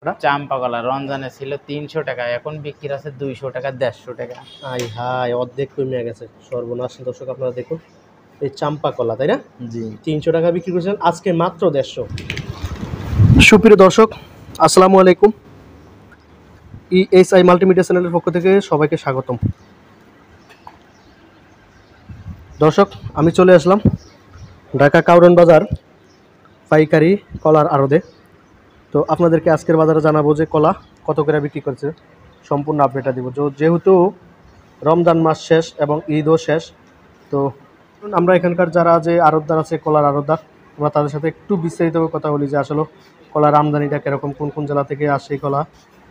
চাম্পা কলা রমজানে ছিল 300 টাকা, এখন বিক্রি আছে 200 টাকা 150 টাকা। আই হাই, অর্ধেক কমে গেছে, সর্বনাশ। দর্শক আপনারা দেখুন এই চাম্পা কলা, তাই না? জি 300 টাকা বিক্রি করছেন, আজকে মাত্র 150। সুপ্রিয় দর্শক আসসালামু আলাইকুম, ESI মাল্টিমিডিয়া চ্যানেলের পক্ষ থেকে সবাইকে স্বাগতম। দর্শক আমি চলে আসলাম ঢাকা কাউরন বাজার পাইকারি কলার আড়তে। তো আপনাদেরকে আজকের বাজারে জানাবো যে কলা কত করে বিক্রি করছে, সম্পূর্ণ আপডেটটা দিব। যেহেতু রমজান মাস শেষ এবং ঈদও শেষ, তো আমরা এখানকার যারা যে আড়তদার আছে, কলার আড়তদার, আমরা তাদের সাথে একটু বিস্তারিতভাবে কথা বলি যে আসলে কলার আমদানিটা কীরকম, কোন কোন জেলা থেকে আসে এই কলা।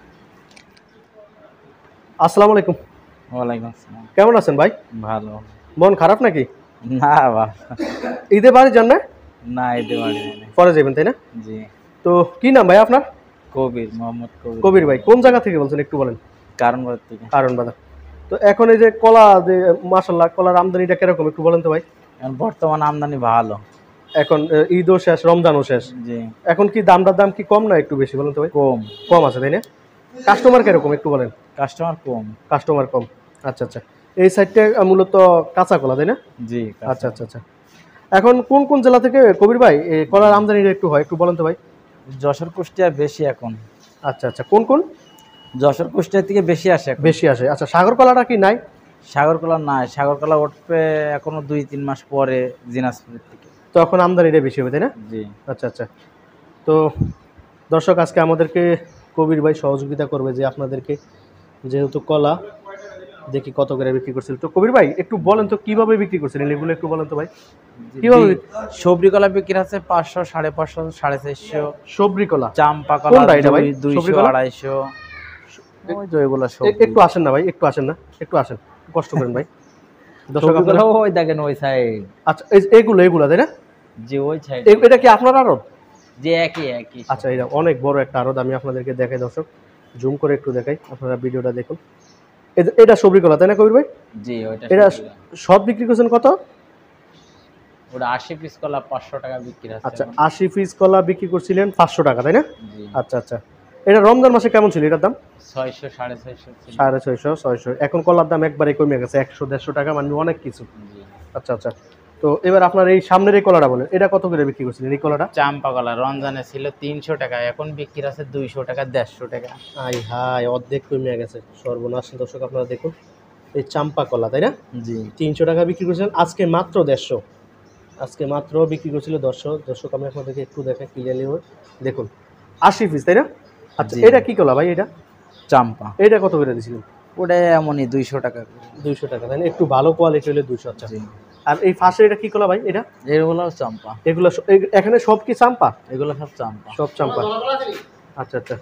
আসসালামু আলাইকুম। ওয়ালাইকুম আসসালাম। কেমন আছেন ভাই? ভালো। মন খারাপ নাকি? না বা ঈদে বাড়ি যান না? না ঈদে বাড়ি পরে যাবেন, তাই না? জি। তো কি নাম ভাই আপনার? কবির, মোহাম্মদ কবির। কবির ভাই, কোন জায়গা থেকে বলছেন একটু বলেন। কারণ বাজার থেকে। কারণ বাজার। তো এখন এই যে কলা, যে মাশাআল্লাহ কলার আমদানিটা কিরকম একটু বলেন তো ভাই। এখন বর্তমান আমদানি ভালো, এখন ঈদও শেষ, রমজানও শেষ, জি। এখন কি দাম কি কম না একটু বেশি বলেন তো ভাই? কম। কম আছে, তাই না? কাস্টমার কিরকম একটু বলেন। কাস্টমার কম। কাস্টমার কম, আচ্ছা আচ্ছা। এই সাইডটা মূলত কাঁচা কলা, তাই না? জি। আচ্ছা আচ্ছা আচ্ছা। এখন কোন কোন জেলা থেকে কবির ভাই এই কলার আমদানিটা একটু হয় একটু বলেন তো ভাই। যশোর কুষ্টিয়া বেশি এখন। আচ্ছা আচ্ছা, কোন কোন? যশোর কুষ্টিয়া থেকে বেশি আসে এখন। বেশি আসে। আচ্ছা, সাগর কলাটা কি নাই? সাগর কলা নাই, সাগর কলা উঠবে এখনো 2-3 মাস পরে দিনাজপুরের থেকে। তো এখন আমদানিটা বেশি হবে, তাই না? জি। আচ্ছা আচ্ছা। তো দর্শক আজকে আমাদেরকে কবির ভাই সহযোগিতা করবে যে আপনাদেরকে, যেহেতু কলা দেখি কত করে বিক্রি করছিল। তো কবির ভাই একটু বলেন তো কিভাবে বিক্রি করছিলেন এগুলো একটু বলেন তো ভাই। কিভাবে সবরি কলা বিক্রি আছে 500, 550, 450। সবরি কলা, চাম্পা কলা কোনটা এটা ভাই? 200, সবরি কলা? 250। ওই তো এগুলো সব। একটু আসেন না ভাই, একটু আসেন না, একটু আসেন, কষ্ট করেন ভাই। দর্শক সবরি আপনারা কলা ওই দেখেন ওই সাইড। আচ্ছা এগুলো তাই না? যে ওই সাইড। এটা কি আপনার আড়ত? যে একই। আচ্ছা, এটা অনেক বড় একটা আড়ত, আমি আপনাদেরকে দেখাই দর্শক, জুম করে একটু দেখাই, আপনারা ভিডিওটা দেখুন। এটা সবরি কলা, তাই না কবির ভাই? জি ওইটা। এটা সব বিক্রি করছেন কত? ওটা 80 পিস কলা 500 টাকা বিক্রি আছে। আচ্ছা, 80 পিস কলা বিক্রি করছিলেন 500 টাকা, তাই না? জি। আচ্ছা আচ্ছা। এটা রমজান মাসে কেমন ছিল এটার দাম? 600, 650 ছিল। 650, 600। এখন কলার দাম একবারে কমে গেছে 100-150 টাকা, মানে অনেক কিছু। জি। আচ্ছা আচ্ছা। তো এবার আপনার এই সামনের এই কলাটা বলেন, এটা কত করে বিক্রি করছিলেন এই কলাটা? চাম্পা কলা রমজানে ছিল 300 টাকা, এখন বিক্রি আছে 200 টাকা 150 টাকা। আই হাই, অর্ধেক কমে গেছে, সর্বনাশ। দর্শক আপনারা দেখুন এই চাম্পা কলা, তাই না? জি। 300 টাকা বিক্রি করছিলেন, আজকে মাত্র 150। আজকে মাত্র বিক্রি করছিল 100। দর্শক আমি আপনাদেরকে একটু দেখেন ক্লিয়ারলি, দেখুন 80 পিস, তাই না? আচ্ছা, এটা কি কলা ভাই? এটা চাম্পা। এটা কত করে দিয়েছিলেন? ওটা এমনই 200 টাকা। 200 টাকা, তাই না? একটু ভালো কোয়ালিটি হলে 200। আচ্ছা। জি। আর এই ফাঁসে এটা কি কলা ভাই? এটা এগুলো চাম্পা। এগুলো এখানে সব কি চাম্পা? এগুলো সব চাম্পা। সব চাম্পা। আচ্ছা আচ্ছা।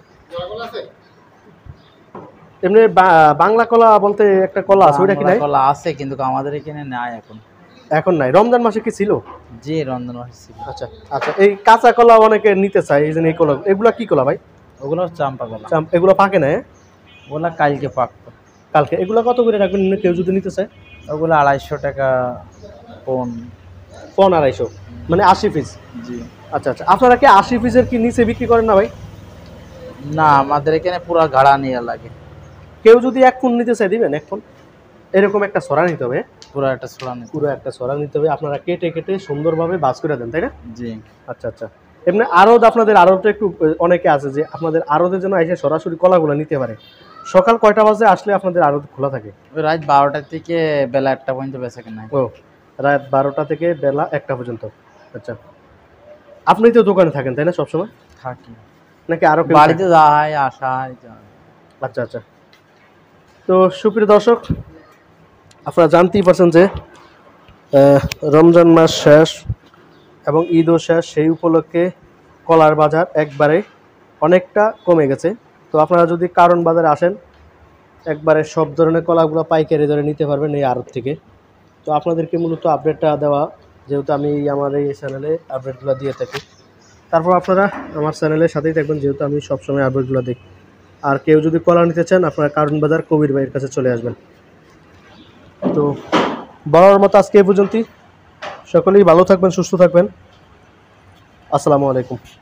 এমনি বাংলা কলা বলতে একটা কলা আছে, ওটা কি নাই? কলা আছে কিন্তু আমাদের এখানে নাই এখন। এখন নাই। রমজান মাসে কি ছিল? জি রমজান মাসে ছিল। আচ্ছা আচ্ছা। এই কাঁচা কলা অনেকে নিতে চায়, এই জন্য এই কলা, এগুলা কি কলা ভাই? ওগুলো চাম্পা কলা। এগুলো পাকে না? ওগুলা কালকে পাকতো। কালকে। এগুলো কত করে রাখবেন কেউ যদি নিতে চায়? ওগুলো 250 টাকা পন। 250, মানে 80 পিস। জি। আচ্ছা আচ্ছা। আপনারা কি 80 পিসের কি নিচে বিক্রি করেন না ভাই? না, আমাদের এখানে পুরো গাড়া নিয়ে লাগে। কেউ যদি 1 ফোন নিতে চায় দিবেন? 1 ফোন এরকম একটা ছড়া নিতে হবে, পুরো একটা ছড়া নিতে। পুরো একটা ছড়া নিতে হবে, আপনারা কেটে কেটে সুন্দরভাবে বাজ করে দেন, তাই না? জি। আচ্ছা আচ্ছা। এমনি আড়ত, আপনাদের আড়তে একটু অনেকে আছে যে আপনাদের আড়তের জন্য এসে সরাসরি কলাগুলো নিতে পারে। সকাল কয়টা বাজে আসলে আপনাদের আড়ত খোলা থাকে? রাত 12টা থেকে বেলা 1টা পর্যন্ত বেচাকেনা। ও, রাত 12টা থেকে বেলা 1টা পর্যন্ত। আচ্ছা, আপনি তো দোকানে থাকেন তাই না সবসময়? থাকি। নাকি আরো কেউ? বাড়িতে যাওয়া হয়, আসা হয়। আচ্ছা আচ্ছা। তো সুপ্রিয় দর্শক, আপনারা জানতেই পারছেন যে রমজান মাস শেষ এবং ঈদও শেষ, সেই উপলক্ষে কলার বাজার একবারে অনেকটা কমে গেছে। তো আপনারা যদি কারণ বাজারে আসেন, একবারে সব ধরনের কলাগুলো পাইকারি ধরে নিতে পারবেন এই আড়ত থেকে। তো আপনাদেরকে মূলত আপডেটটা দেওয়া, যেহেতু আমি আমার এই চ্যানেলে আপডেটগুলো দিয়ে থাকি। তারপর আপনারা আমার চ্যানেলের সাথেই থাকবেন, যেহেতু আমি সবসময় আপডেটগুলো দেখি। আর কেউ যদি কলা নিতে চান, আপনারা কারণ বাজার কবির ভাইয়ের কাছে চলে আসবেন। তো বলার মতো আজকে এই পর্যন্তই। সকলেই ভালো থাকবেন, সুস্থ থাকবেন। আসসালামু আলাইকুম।